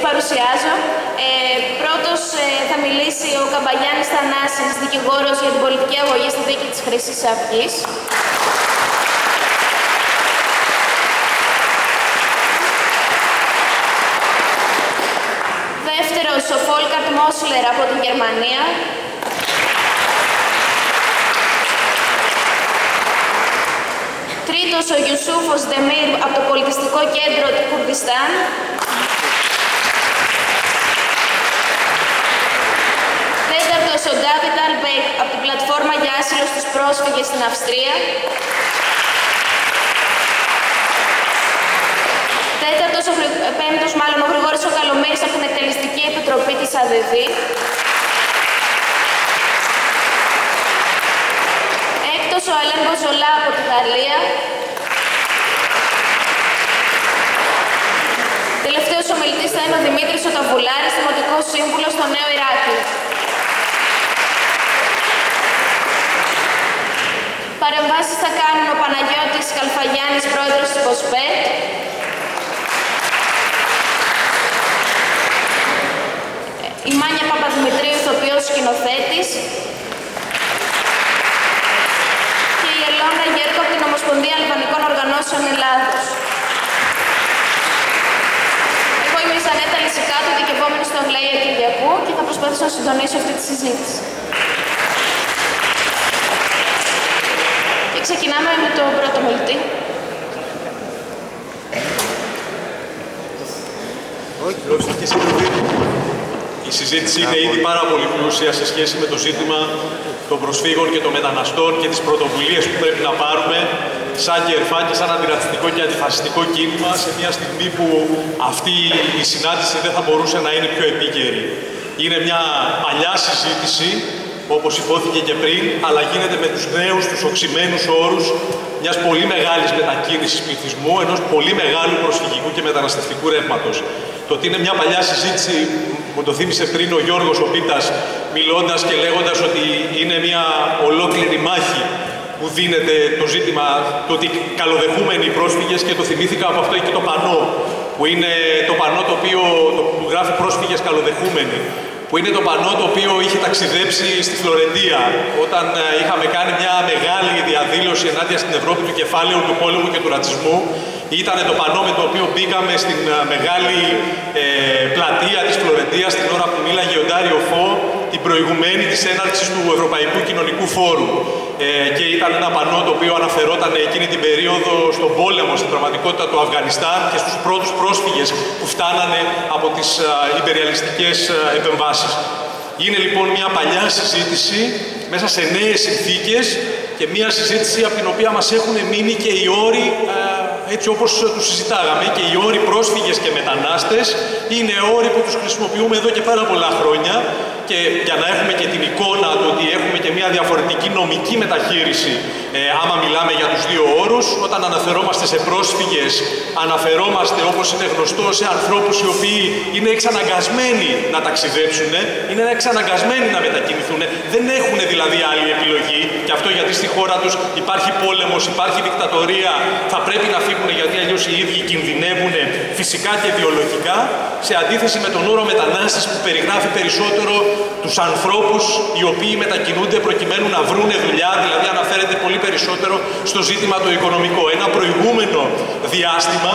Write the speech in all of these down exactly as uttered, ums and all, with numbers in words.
παρουσιάζω. Ε, πρώτος ε, θα μιλήσει ο Καμπαγιάννης Θανάσης, δικηγόρος για την πολιτική αγωγή στη δίκη της Χρυσής Αυγής. Δεύτερος, ο Φόλκαρτ Μόσλερ από την Γερμανία. Τρίτος, ο Ιουσούφος Δεμίρ από το Πολιτιστικό Κέντρο του Κουρδιστάν. Τέταρτος, ο Ντάβιτ Αλμπέκ από την Πλατφόρμα για Άσυλο στους Πρόσφυγες στην Αυστρία. Τέταρτος, ο Γρη... πέμπτος, μάλλον ο Γρηγόρης ο Καλομύρης από την Εκτελεστική Επιτροπή της ΑΔΔ. Έκτος, ο Αλέν Μποζολά από τη Γαλλία. Τελευταίος ομιλητής θα είναι ο Δημήτρης ο Ταβουλάρης, Δημοτικός Σύμβουλος στο Νέο Ηράκλειο. Παρεμβάσεις θα κάνουν ο Παναγιώτης Καλφαγιάννης, πρόεδρος της ΚΟΣΠΕΤ, η Μάνια Παπαδημητρίου, ηθοποιός σκηνοθέτης, και η Ελώνα Γέρκο από την Ομοσπονδία Αλβανικών Οργανώσεων Ελλάδος. Εγώ είμαι η Ζανέτα Λυσικάτου, ειδικευόμενη στο Αγλαία Κυριακού, και θα προσπαθήσω να συντονίσω αυτή τη συζήτηση. Και ξεκινάμε με τον πρώτο μιλητή. Η συζήτηση είναι ήδη πάρα πολύ πλούσια σε σχέση με το ζήτημα των προσφύγων και των μεταναστών και τις πρωτοβουλίες που πρέπει να πάρουμε σαν ΚΕΡΦΑ και σαν αντιρατσιστικό και αντιφασιστικό κίνημα σε μια στιγμή που αυτή η συνάντηση δεν θα μπορούσε να είναι πιο επίκαιρη. Είναι μια παλιά συζήτηση, όπως υπόθηκε και πριν, αλλά γίνεται με τους νέους, τους οξυμένους όρους μιας πολύ μεγάλης μετακίνησης πληθυσμού, ενός πολύ μεγάλου προσφυγικού και μεταναστευτικού ρεύματος. Το ότι είναι μια παλιά συζήτηση, μου το θύμισε πριν ο Γιώργος ο Πίτας, μιλώντας και λέγοντας ότι είναι μια ολόκληρη μάχη που δίνεται το ζήτημα, το ότι καλοδεχούμενοι οι πρόσφυγες, και το θυμήθηκα από αυτό εκεί το πανό, που είναι το πανό το οποίο το, που γράφει πρόσφυγες καλοδεχούμενοι, που είναι το πανό το οποίο είχε ταξιδέψει στη Φλωρεντία όταν είχαμε κάνει μια μεγάλη διαδήλωση ενάντια στην Ευρώπη του κεφάλαιου, του πόλεμου και του ρατσισμού. Ήταν το πανό με το οποίο μπήκαμε στην μεγάλη ε, πλατεία της Φλωρεντίας την ώρα που μίλαγε ο Ντάριο Φω, την προηγουμένη της έναρξης του Ευρωπαϊκού Κοινωνικού Φόρου. Ε, και ήταν ένα πανό το οποίο αναφερόταν εκείνη την περίοδο στον πόλεμο, στην πραγματικότητα του Αφγανιστάν και στους πρώτους πρόσφυγες που φτάνανε από τις α, υπεριαλιστικές α, επεμβάσεις. Είναι λοιπόν μια παλιά συζήτηση μέσα σε νέες συνθήκες και μια συζήτηση από την οποία μας έχουν μείνει και οι όροι α, έτσι όπως τους συζητάγαμε, και οι όροι πρόσφυγες και μετανάστες είναι όροι που τους χρησιμοποιούμε εδώ και πάρα πολλά χρόνια, και για να έχουμε και την εικόνα του ότι έχουμε και μια διαφορετική νομική μεταχείριση ε, άμα μιλάμε για τους δύο όρους. Όταν αναφερόμαστε σε πρόσφυγες, αναφερόμαστε, όπως είναι γνωστό, σε ανθρώπους οι οποίοι είναι εξαναγκασμένοι να ταξιδέψουν, είναι εξαναγκασμένοι να μετακινηθούν, δεν έχουν δηλαδή άλλη επιλογή, και αυτό γιατί στη χώρα τους υπάρχει πόλεμος, υπάρχει δικτατορία, θα πρέπει να φύγουν γιατί αλλιώς οι ίδιοι κινδυνεύουν φυσικά και βιολογικά, σε αντίθεση με τον όρο μετανάστες που περιγράφει περισσότερο τους ανθρώπους οι οποίοι μετακινούνται προκειμένου να βρούνε δουλειά, δηλαδή αναφέρεται πολύ περισσότερο στο ζήτημα το οικονομικό. Ένα προηγούμενο διάστημα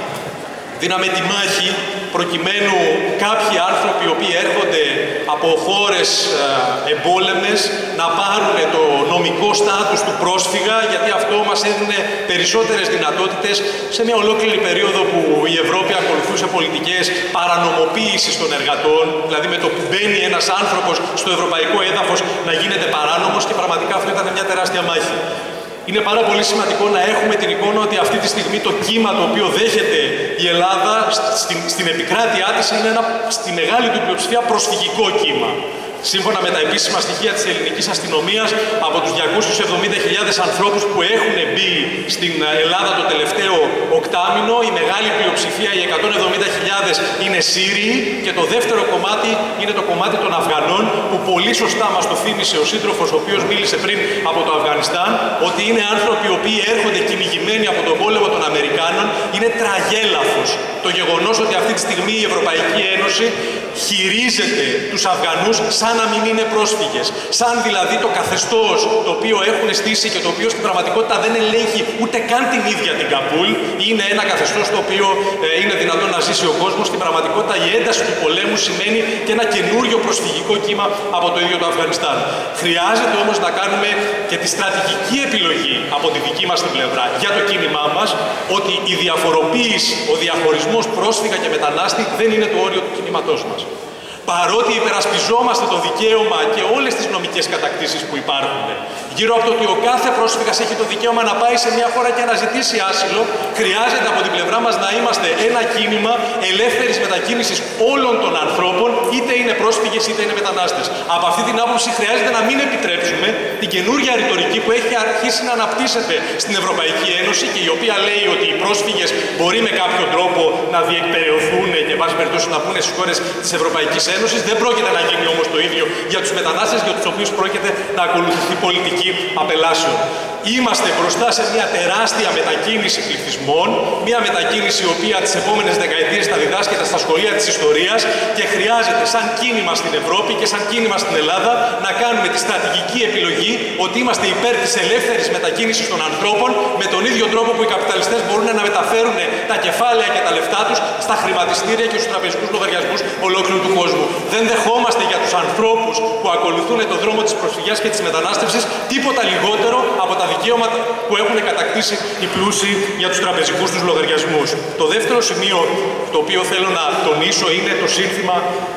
δίναμε τη μάχη προκειμένου κάποιοι άνθρωποι οι οποίοι έρχονται από χώρες εμπόλεμες να πάρουν το νομικό στάτους του πρόσφυγα, γιατί αυτό μας έδινε περισσότερες δυνατότητες σε μια ολόκληρη περίοδο που η Ευρώπη ακολουθούσε πολιτικές παρανομοποίησης των εργατών, δηλαδή με το που μπαίνει ένας άνθρωπος στο ευρωπαϊκό έδαφος να γίνεται παράνομος, και πραγματικά αυτό ήταν μια τεράστια μάχη. Είναι πάρα πολύ σημαντικό να έχουμε την εικόνα ότι αυτή τη στιγμή το κύμα το οποίο δέχεται η Ελλάδα στην, στην επικράτειά της είναι ένα, στη μεγάλη του πλειοψηφία, προσφυγικό κύμα. Σύμφωνα με τα επίσημα στοιχεία της ελληνικής αστυνομίας, από τους διακόσιους εβδομήντα χιλιάδες ανθρώπους που έχουν μπει στην Ελλάδα το τελευταίο οκτάμηνο, η μεγάλη πλειοψηφία, οι εκατόν εβδομήντα χιλιάδες, είναι Σύριοι και το δεύτερο κομμάτι είναι το κομμάτι των Αφγανών, που πολύ σωστά μας το θύμισε ο σύντροφος, ο οποίος μίλησε πριν από το Αφγανιστάν, ότι είναι άνθρωποι οι οποίοι έρχονται κυνηγημένοι από τον πόλεμο των Αμερικάνων. Είναι τραγέλαφος το γεγονός ότι αυτή τη στιγμή η Ευρωπαϊκή Ένωση χειρίζεται τους Αφγανούς σαν να μην είναι πρόσφυγες. Σαν δηλαδή το καθεστώς το οποίο έχουν στήσει και το οποίο στην πραγματικότητα δεν ελέγχει ούτε καν την ίδια την Καμπούλ, είναι ένα καθεστώς το οποίο ε, είναι δυνατόν να ζήσει ο κόσμος. Στην πραγματικότητα η ένταση του πολέμου σημαίνει και ένα καινούριο προσφυγικό κύμα από το ίδιο το Αφγανιστάν. Χρειάζεται όμως να κάνουμε και τη στρατηγική επιλογή από τη δική μας την πλευρά για το κίνημά μας, ότι η διαφοροποίηση, ο διαχωρισμός πρόσφυγα και μετανάστη δεν είναι το όριο του κινήματός μας. Παρότι υπερασπιζόμαστε το δικαίωμα και όλες τις νομικές κατακτήσεις που υπάρχουν, γύρω από το ότι ο κάθε πρόσφυγας έχει το δικαίωμα να πάει σε μια χώρα και να ζητήσει άσυλο, χρειάζεται από την πλευρά μας να είμαστε ένα κίνημα ελεύθερης μετακίνησης όλων των ανθρώπων, είτε είναι πρόσφυγες είτε είναι μετανάστες. Από αυτή την άποψη χρειάζεται να μην επιτρέψουμε την καινούργια ρητορική που έχει αρχίσει να αναπτύσσεται στην Ευρωπαϊκή Ένωση και η οποία λέει ότι οι πρόσφυγες μπορεί με κάποιο τρόπο να διεκπεραιωθούν και, εν πάση περιπτώσει, να μπουν στις χώρες της Ευρωπαϊκής Ένωσης. Δεν πρόκειται να γίνει όμως το ίδιο για τους μετανάστες, για τους οποίους πρόκειται να ακολουθηθεί πολιτική απελάσεων. Είμαστε μπροστά σε μια τεράστια μετακίνηση πληθυσμών, μια μετακίνηση η οποία τις επόμενες δεκαετίες θα διδάσκεται στα σχολεία της ιστορίας και χρειάζεται σαν κίνημα στην Ευρώπη και σαν κίνημα στην Ελλάδα να κάνουμε τη στρατηγική επιλογή ότι είμαστε υπέρ της ελεύθερης μετακίνησης των ανθρώπων, με τον ίδιο τρόπο που οι καπιταλιστές μπορούν να μεταφέρουν τα κεφάλαια και τα λεφτά τους στα χρηματιστήρια και στους τραπεζικούς λογαριασμούς ολόκληρου του κόσμου. Δεν δεχόμαστε για τους ανθρώπους που ακολουθούν τον δρόμο της προσφυγιάς και της μετανάστευσης τίποτα λιγότερο από τα δικαίωματα που έχουν κατακτήσει οι πλούσιοι για τους τραπεζικούς τους λογαριασμούς. Το δεύτερο σημείο το οποίο θέλω να τονίσω είναι το σύνθημα,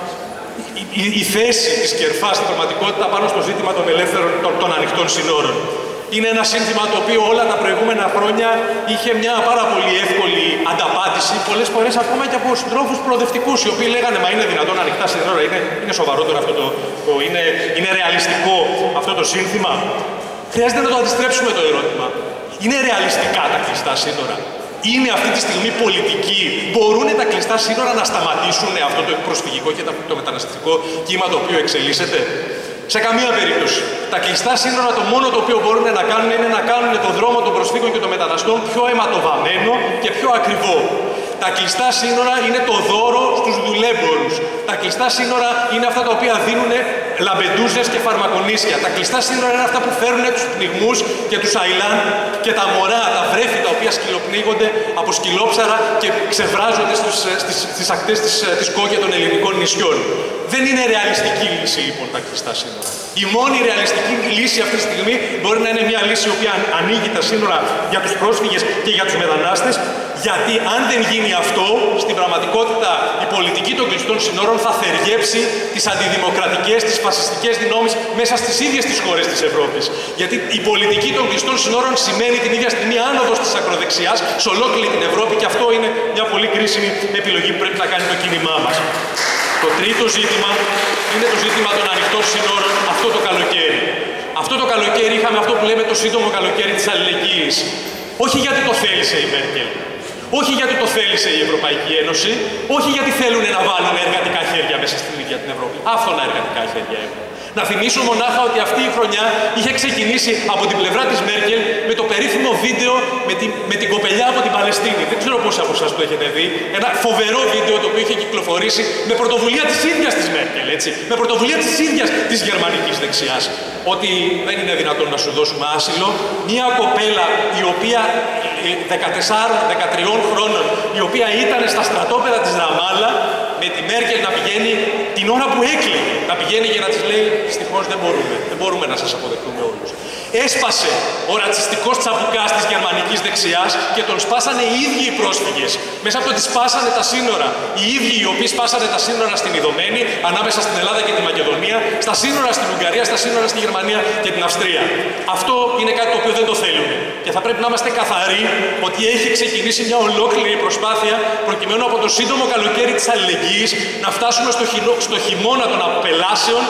η, η θέση της ΚΕΡΦΑ στην πραγματικότητα πάνω στο ζήτημα των ελεύθερων, των, των ανοιχτών συνόρων. Είναι ένα σύνθημα το οποίο όλα τα προηγούμενα χρόνια είχε μια πάρα πολύ εύκολη ανταπάτηση, πολλές φορές ακόμα και από συντρόφους προοδευτικούς, οι οποίοι λέγανε «Μα είναι δυνατόν ανοιχτά σύνορα, είναι, είναι σοβαρότερο αυτό το, το είναι, είναι ρεαλιστικό αυτό το σύνθημα». Χρειάζεται να το αντιστρέψουμε το ερώτημα. Είναι ρεαλιστικά τα κλειστά σύνορα? Είναι αυτή τη στιγμή πολιτική? Μπορούν τα κλειστά σύνορα να σταματήσουν αυτό το προσφυγικό και το μεταναστευτικό κύμα το οποίο εξελίσσεται? Σε καμία περίπτωση. Τα κλειστά σύνορα το μόνο το οποίο μπορούν να κάνουν είναι να κάνουν τον δρόμο των προσφύγων και των μεταναστών πιο αιματοβαμμένο και πιο ακριβό. Τα κλειστά σύνορα είναι το δώρο στους δουλέμπορους. Τα κλειστά σύνορα είναι αυτά τα οποία δίνουν λαμπεντούζες και φαρμακονίσια. Τα κλειστά σύνορα είναι αυτά που φέρνουν τους πνιγμούς και τους αηλάν και τα μωρά, τα βρέφη τα οποία σκυλοπνίγονται από σκυλόψαρα και ξεβράζονται στους, στις, στις ακτές της, της Κόκκια των ελληνικών νησιών. Δεν είναι ρεαλιστική λύση λοιπόν τα κλειστά σύνορα. Η μόνη ρεαλιστική λύση αυτή τη στιγμή μπορεί να είναι μια λύση η οποία ανοίγει τα σύνορα για τους πρόσφυγες και για τους μετανάστες, γιατί αν δεν γίνει αυτό, στην πραγματικότητα η πολιτική των κλειστών σύνορων θα θεργέψει τις αντιδημοκρατικές, τις φασιστικές δυνάμεις μέσα στις ίδιες τις χώρες της Ευρώπης. Γιατί η πολιτική των κλειστών σύνορων σημαίνει την ίδια στιγμή άνοδος της ακροδεξιάς σε ολόκληρη την Ευρώπη και αυτό είναι μια πολύ κρίσιμη επιλογή που πρέπει να κάνει το κίνημά μας. Το τρίτο ζήτημα είναι το ζήτημα των ανοιχτών συνόρων αυτό το καλοκαίρι. Αυτό το καλοκαίρι είχαμε αυτό που λέμε το σύντομο καλοκαίρι της αλληλεγγύης. Όχι γιατί το θέλησε η Μέρκελ, όχι γιατί το θέλησε η Ευρωπαϊκή Ένωση, όχι γιατί θέλουν να βάλουν εργατικά χέρια μέσα στην ίδια την Ευρώπη. Άφθονα εργατικά χέρια έχουν. Να θυμίσω μονάχα ότι αυτή η χρονιά είχε ξεκινήσει από την πλευρά της Μέρκελ με το περίφημο βίντεο με, τη, με την κοπελιά από την Παλαιστίνη. Δεν ξέρω πόσοι από εσάς το έχετε δει. Ένα φοβερό βίντεο το οποίο είχε κυκλοφορήσει με πρωτοβουλία της ίδιας της Μέρκελ, έτσι. Με πρωτοβουλία της ίδιας της γερμανικής δεξιάς. Ότι δεν είναι δυνατόν να σου δώσουμε άσυλο. Μια κοπέλα η οποία δεκατεσσάρων δεκατριών χρόνων, η οποία ήταν στα στρατόπεδα της Ραμάλα, με τη Μέρκελ να πηγαίνει την ώρα που έκλαιγε, να πηγαίνει και να της λέει «Δυστυχώς δεν μπορούμε, δεν μπορούμε να σας αποδεχτούμε όλους». Έσπασε ο ρατσιστικός τσαμπουκάς της γερμανικής δεξιάς και τον σπάσανε οι ίδιοι οι πρόσφυγες. Μέσα από το ότι σπάσανε τα σύνορα, οι ίδιοι οι οποίοι σπάσανε τα σύνορα στην Ιδωμένη, ανάμεσα στην Ελλάδα και τη Μακεδονία, στα σύνορα στην Ουγγαρία, στα σύνορα στη Γερμανία και την Αυστρία. Αυτό είναι κάτι το οποίο δεν το θέλουμε. Και θα πρέπει να είμαστε καθαροί ότι έχει ξεκινήσει μια ολόκληρη προσπάθεια προκειμένου από το σύντομο καλοκαίρι της αλληλεγγύης να φτάσουμε στο, χεινό, στο χειμώνα των απελάσεων,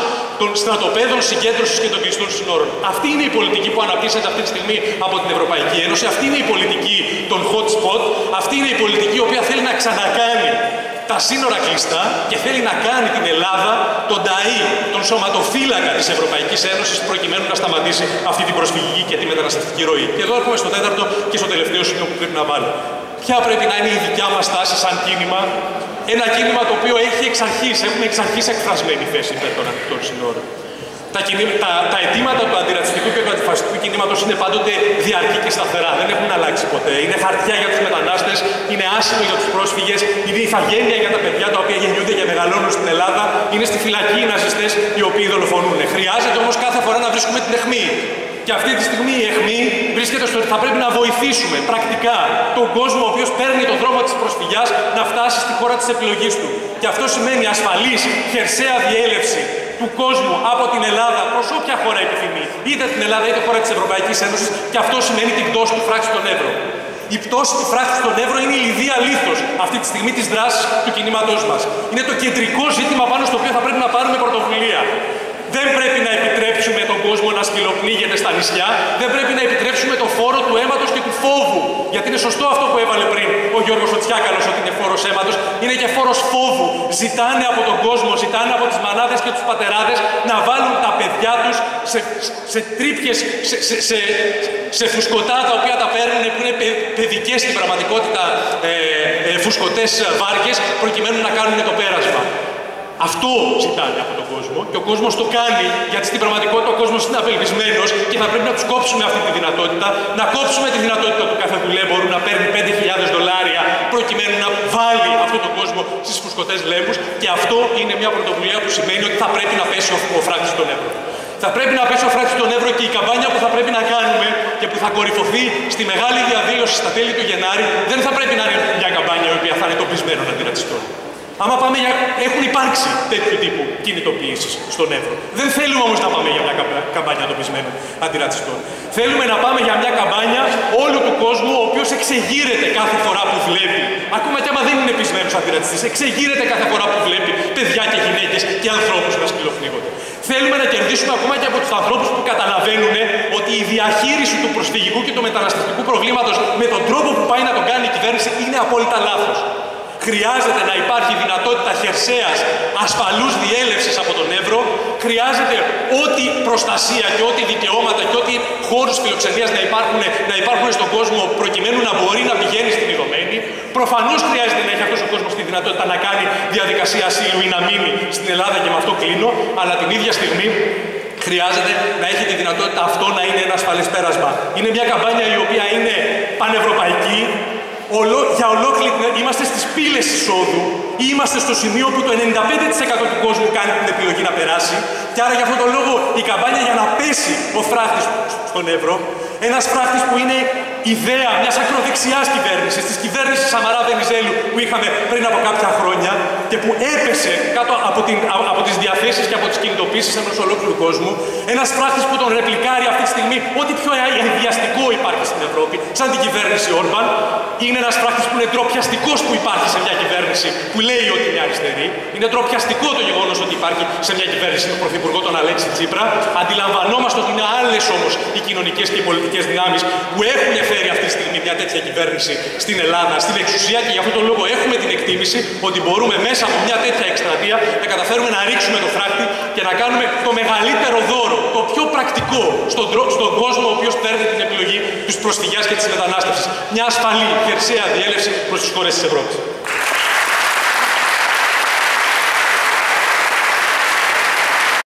των στρατοπέδων συγκέντρωσης και των κλειστών συνόρων. Αυτή είναι η πολιτική που αναπτύσσεται αυτή τη στιγμή από την Ευρωπαϊκή Ένωση. Αυτή είναι η πολιτική των hot spot. Αυτή είναι η πολιτική η οποία θέλει να ξανακάνει τα σύνορα κλειστά και θέλει να κάνει την Ελλάδα τον ταΐ, τον σωματοφύλακα της Ευρωπαϊκής Ένωσης, προκειμένου να σταματήσει αυτή την προσφυγική και τη μεταναστευτική ροή. Και εδώ έρχομαι στο τέταρτο και στο τελευταίο σημείο που πρέπει να βάλω. Ποια πρέπει να είναι η δικιά μας τάση σαν κίνημα? Ένα κίνημα το οποίο έχει εξ αρχής, έχουμε εξ αρχής εκφρασμένη θέση υπέρ των ανοιχτών συνόρων. Τα, τα, τα αιτήματα του αντιρατσιστικού και του αντιφασιστικού κινήματος είναι πάντοτε διαρκή και σταθερά. Δεν έχουν αλλάξει ποτέ. Είναι χαρτιά για τους μετανάστες, είναι άσυλο για τους πρόσφυγες, είναι ηθαγένεια για τα παιδιά τα οποία γεννιούνται και μεγαλώνουν στην Ελλάδα, είναι στη φυλακή οι ναζιστές οι οποίοι δολοφονούν. Χρειάζεται όμως κάθε φορά να βρίσκουμε την αιχμή. Και αυτή τη στιγμή η αιχμή βρίσκεται στο ότι θα πρέπει να βοηθήσουμε πρακτικά τον κόσμο ο οποίος παίρνει τον δρόμο της προσφυγιάς να φτάσει στη χώρα της επιλογής του. Και αυτό σημαίνει ασφαλής, χερσαία διέλευση του κόσμου από την Ελλάδα προς όποια χώρα επιθυμεί, είτε την Ελλάδα είτε χώρα της Ευρωπαϊκής Ένωσης, και αυτό σημαίνει την πτώση του φράχτη στον Εύρο. Η πτώση του φράχτη στον Εύρο είναι η λιδία λίθος αυτή τη στιγμή της δράσης του κινήματός μας. Είναι το κεντρικό ζήτημα πάνω στο οποίο θα πρέπει να πάρουμε πρωτοβουλία. Δεν πρέπει να επιτρέψουμε τον κόσμο να σκυλοπνίγεται στα νησιά, δεν πρέπει να επιτρέψουμε το φόρο του αίματος και του φόβου. Γιατί είναι σωστό αυτό που έβαλε πριν ο Γιώργος Οτσιάκαλος, ότι είναι φόρος αίματος, είναι και φόρος φόβου. Ζητάνε από τον κόσμο, ζητάνε από τις μανάδες και τους πατεράδες να βάλουν τα παιδιά τους σε, σε τρύπιες, σε, σε, σε, σε φουσκωτά τα οποία τα παίρνουν, που είναι παιδικές στην πραγματικότητα ε, ε, φουσκωτές βάρκες, προκειμένου να κάνουν το πέρασμα. Αυτό ζητάνε από τον κόσμο και ο κόσμος το κάνει, γιατί στην πραγματικότητα ο κόσμος είναι απελπισμένος και θα πρέπει να τους κόψουμε αυτή τη δυνατότητα, να κόψουμε τη δυνατότητα του κάθε δουλέμπορου να παίρνει πέντε χιλιάδες δολάρια προκειμένου να βάλει αυτόν τον κόσμο στις φουσκωτές λέμβους, και αυτό είναι μια πρωτοβουλία που σημαίνει ότι θα πρέπει να πέσει ο φράχτης στον Εύρο. Θα πρέπει να πέσει ο φράχτης στον Εύρο, και η καμπάνια που θα πρέπει να κάνουμε και που θα κορυφωθεί στη μεγάλη διαδήλωση στα τέλη του Γενάρη δεν θα πρέπει να είναι μια καμπάνια η οποία θα είναι τοπισμένων αντιρατσιστών. Άμα πάμε για... Έχουν υπάρξει τέτοιου τύπου κινητοποιήσεις στον Εύρο. Δεν θέλουμε όμως να πάμε για μια καμπάνια τοπισμένων αντιρατσιστών. Θέλουμε να πάμε για μια καμπάνια όλου του κόσμου, ο οποίος εξεγείρεται κάθε φορά που βλέπει, ακόμα και άμα δεν είναι πεισμένος αντιρατσιστής, εξεγείρεται κάθε φορά που βλέπει παιδιά και γυναίκες και ανθρώπους να σκυλοφνίγονται. Θέλουμε να κερδίσουμε ακόμα και από τους ανθρώπους που καταλαβαίνουν ότι η διαχείριση του προσφυγικού και του μεταναστευτικού προβλήματος με τον τρόπο που πάει να τον κάνει η κυβέρνηση είναι απόλυτα λάθος. Χρειάζεται να υπάρχει δυνατότητα χερσαίας ασφαλούς διέλευσης από τον Εύρο. Χρειάζεται ό,τι προστασία και ό,τι δικαιώματα και ό,τι χώρους φιλοξενίας να υπάρχουν, να υπάρχουν στον κόσμο, προκειμένου να μπορεί να πηγαίνει στην Ιδωμένη. Προφανώς χρειάζεται να έχει αυτός ο κόσμος τη δυνατότητα να κάνει διαδικασία ασύλου ή να μείνει στην Ελλάδα, και με αυτό κλείνω, αλλά την ίδια στιγμή χρειάζεται να έχει τη δυνατότητα αυτό να είναι ένα ασφαλές πέρασμα. Είναι μια καμπάνια η οποία είναι πανευρωπαϊκή. Ολο, για ολόκληρη, είμαστε στις πύλες εισόδου, ή είμαστε στο σημείο που το ενενήντα πέντε τοις εκατό του κόσμου κάνει την επιλογή να περάσει, και άρα για αυτόν τον λόγο η καμπάνια για να πέσει ο φράχτης στον Εύρο, ένας φράχτης που είναι ιδέα μιας ακροδεξιάς κυβέρνησης, της κυβέρνησης Σαμαρά Βενιζέλου που είχαμε πριν από κάποια χρόνια και που έπεσε κάτω από, την, από τις διαθέσεις και από τις κινητοποίησεις ενός ολόκληρου κόσμου, ένας φράχτης που τον ρεπλικάρει αυτή τη στιγμή ό,τι πιο αειδιαστικό υπάρχει στην Ευρώπη, σαν την κυβέρνηση Όρμπαν. Είναι ένας φράχτης που είναι ντροπιαστικός που υπάρχει σε μια κυβέρνηση που λέει ότι είναι αριστερή. Είναι ντροπιαστικό το γεγονός ότι υπάρχει σε μια κυβέρνηση με πρωθυπουργό τον Αλέξη Τσίπρα. Αντιλαμβανόμαστε ότι είναι άλλες όμως οι κοινωνικές και οι πολιτικές δυνάμεις που έχουν φέρει αυτή τη στιγμή μια τέτοια κυβέρνηση στην Ελλάδα, στην εξουσία, και γι' αυτόν τον λόγο έχουμε την εκτίμηση ότι μπορούμε μέσα από μια τέτοια εκστρατεία να καταφέρουμε να ρίξουμε το φράχτη και να κάνουμε το μεγαλύτερο δώρο, το πιο πρακτικό στον, στον κόσμο ο οποίος παίρνει την επιλογή της προσφυγιάς και της μετανάστευσης. Μια ασφαλή χερσαία διέλευση προς τις χώρες της Ευρώπης.